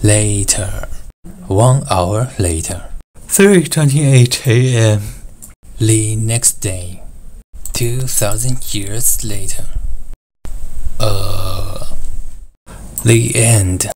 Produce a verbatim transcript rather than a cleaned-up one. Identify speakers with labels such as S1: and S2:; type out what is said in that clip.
S1: Later. One hour later.
S2: three twenty-eight a m
S1: The next day. Two thousand years later. Uh. The end.